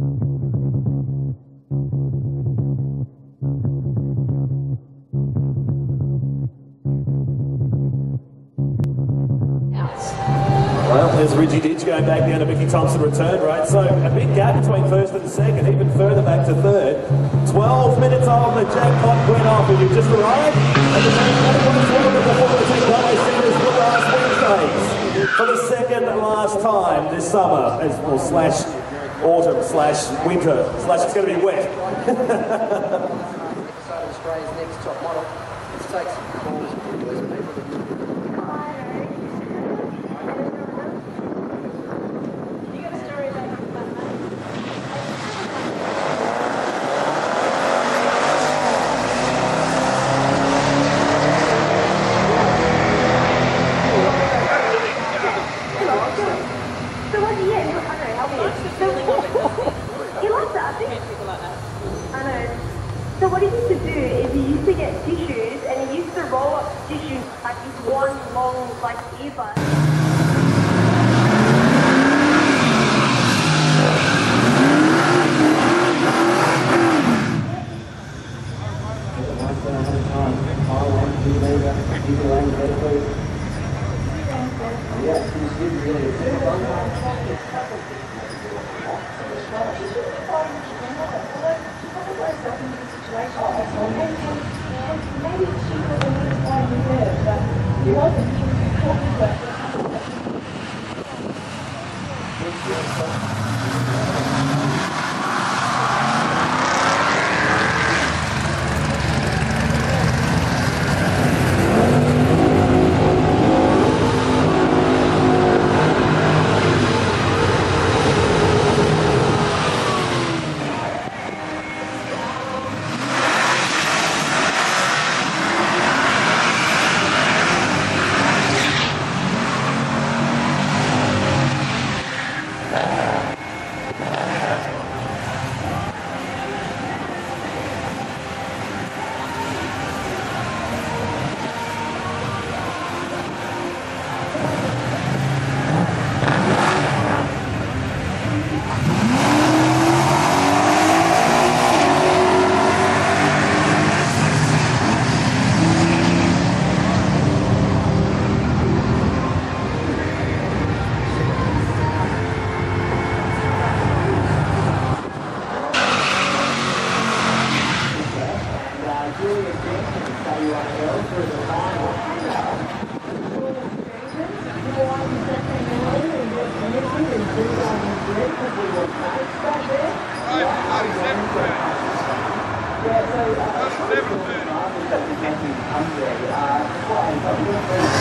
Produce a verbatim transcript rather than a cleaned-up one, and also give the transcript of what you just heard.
Well, there's Ridgy Ditch going back down to Mickey Thompson return rate, so a big gap between first and second, even further back to third. twelve minutes on, the jackpot went off, and you've just arrived at the before the Team Calais Centres for last Wednesdays. For the second and last time this summer, as, or slash autumn, slash winter, slash it's going to be wet. Australia's next top model. Let's take some calls from those people. So what he used to do is he used to get tissues and he used to roll up tissues like this one long like earbud. Maybe she was a little slightly nervous, but he wasn't. He was talking about it. Yeah, so uh,